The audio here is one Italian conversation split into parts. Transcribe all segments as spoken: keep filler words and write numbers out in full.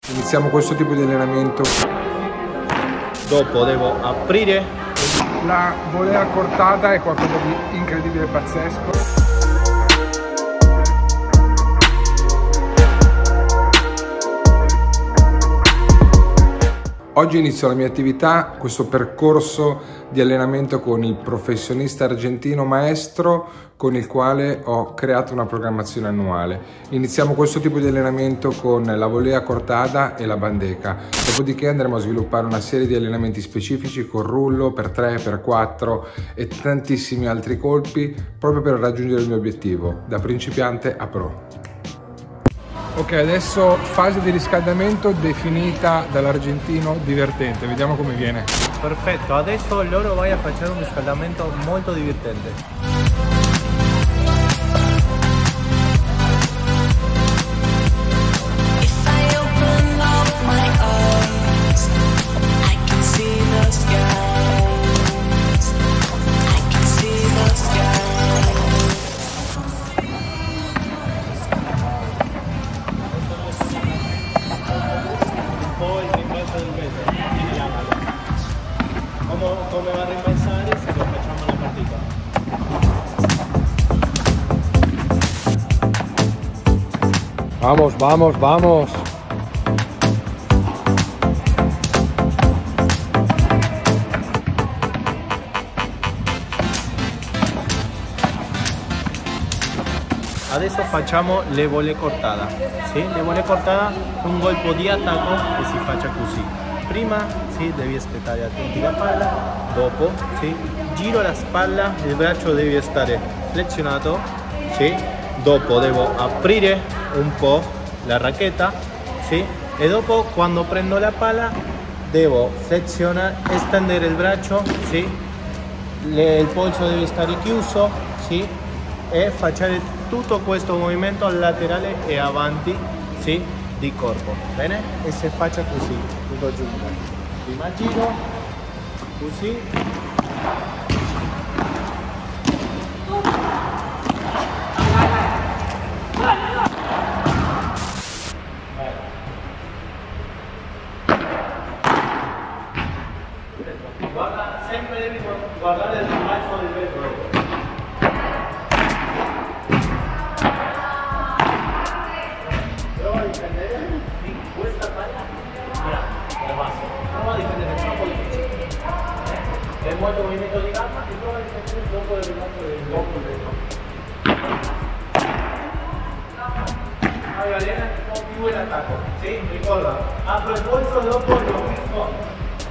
Iniziamo questo tipo di allenamento. Dopo devo aprire. La volea cortada è qualcosa di incredibile e pazzesco. Oggi inizio la mia attività, questo percorso di allenamento con il professionista argentino maestro con il quale ho creato una programmazione annuale. Iniziamo questo tipo di allenamento con la volea cortada e la bandeja, dopodiché andremo a sviluppare una serie di allenamenti specifici con rullo per tre, per quattro e tantissimi altri colpi proprio per raggiungere il mio obiettivo, da principiante a pro. Ok, adesso fase di riscaldamento definita dall'argentino divertente, vediamo come viene. Perfetto, adesso loro vai a fare un riscaldamento molto divertente. Come va a rimbalzare se lo facciamo la partita. Vamos, vamos, vamos. Adesso facciamo le volée cortada. Sì? Le volée cortada è un colpo di attacco che si faccia così. Prima sì, devi aspettare attenti la palla, dopo sì, giro la spalla, il braccio deve stare flessionato, sì, dopo devo aprire un po' la racchetta, sì, e dopo quando prendo la palla devo flessionare, estendere il braccio, sì, le, il polso deve stare chiuso, sì, e fare tutto questo movimento laterale e avanti, sì, di corpo, bene? E se faccia così, tutto giunto. Prima giro, così. Guarda, sempre devi guardare il rimbalzo del vetro. È molto movimento di gamba e prova a difendere dopo il rimbalzo del corpo dentro. Allora, Alleno un po' più l'attacco. Sì, ricorda, apro il polso e dopo lo rispondo.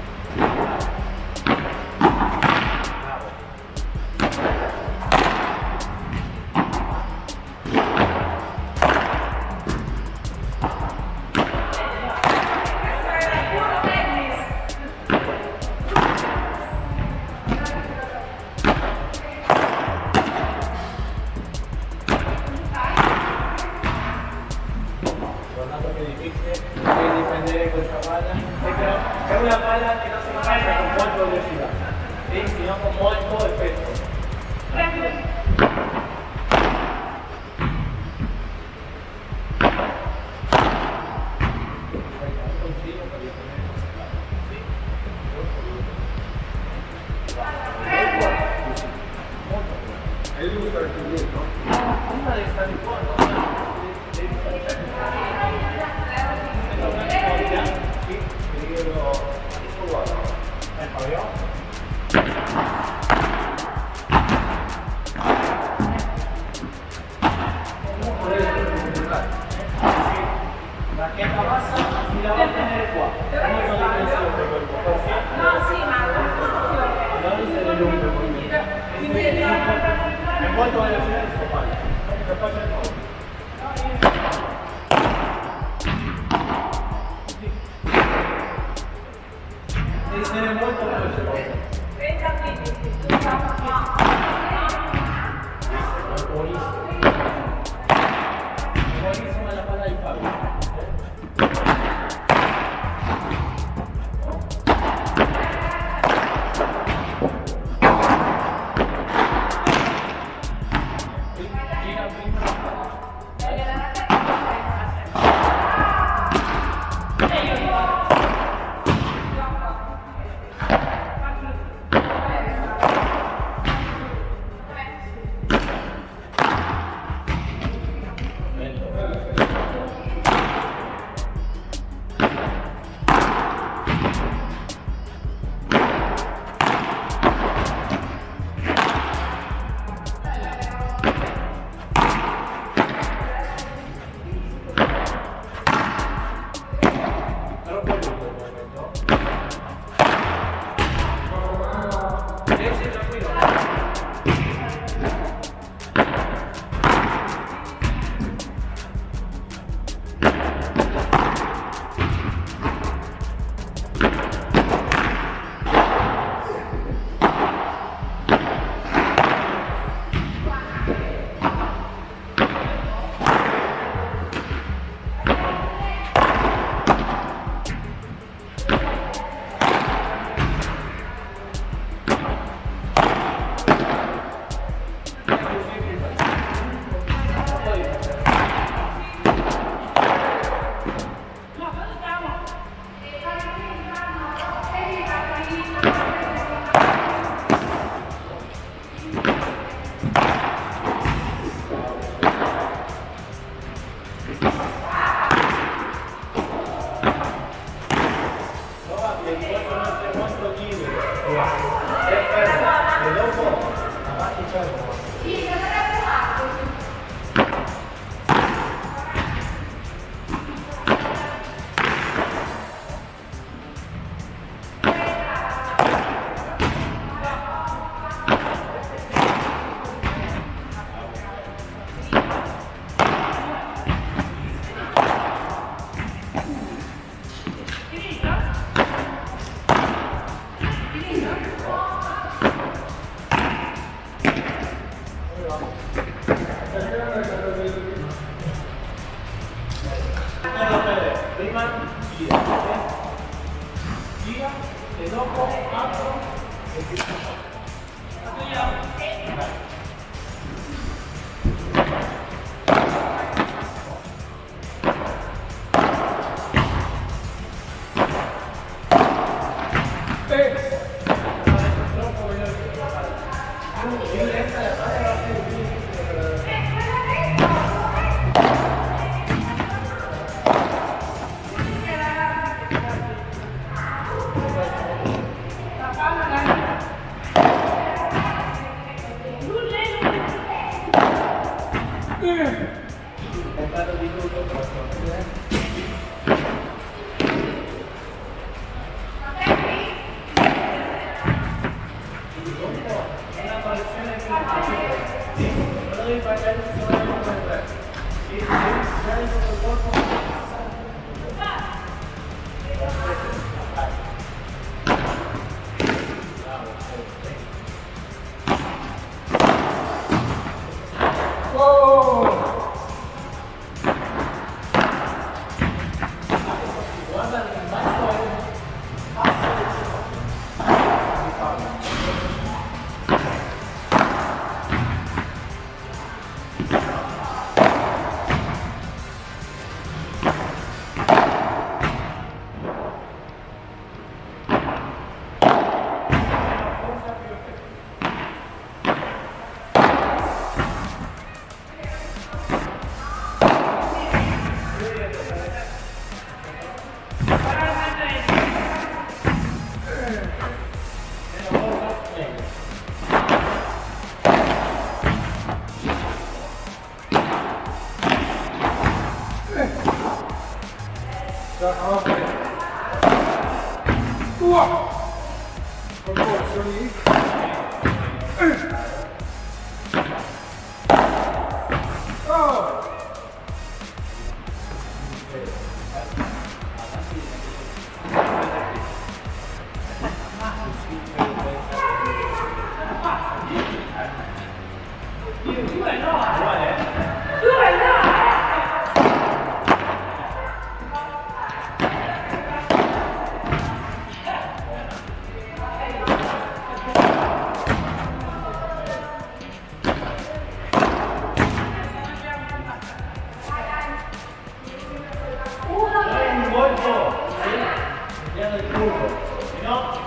Devi difendere questa palla, è una palla che non si carica con molta velocità, sì, sino con molto effetto. E lui sta più dietro? Prima devi stare fuori, devi stare la chiesa bassa mi la va a tenere qua, molto di tensione no sì ma non essere lungo è molto veloce di scopare per fare il modo devi essere molto veloce buonissima la palla di Fabio. prima gira, gira e dopo altro e chiudo. piano il turno, no?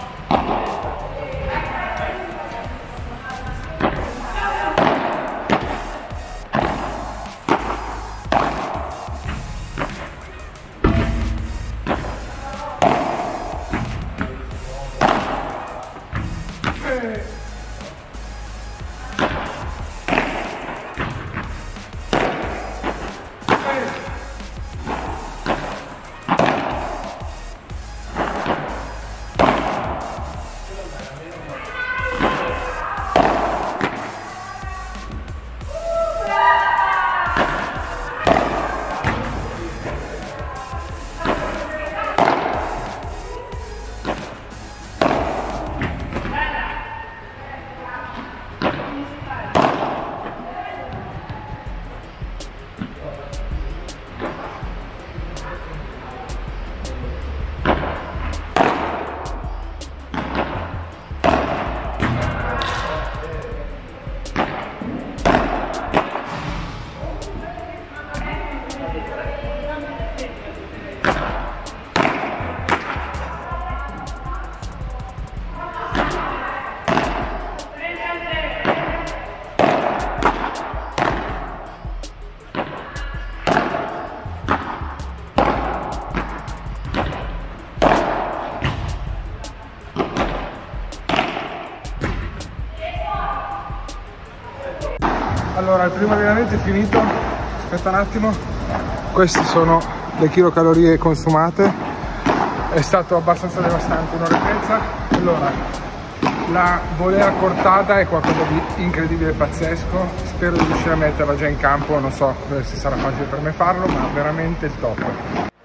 Allora, il primo allenamento è finito, aspetta un attimo, queste sono le chilocalorie consumate, è stato abbastanza devastante, un'ora e mezza. Allora, la Volea Cortada è qualcosa di incredibile e pazzesco, spero di riuscire a metterla già in campo, non so se sarà facile per me farlo, ma veramente il top.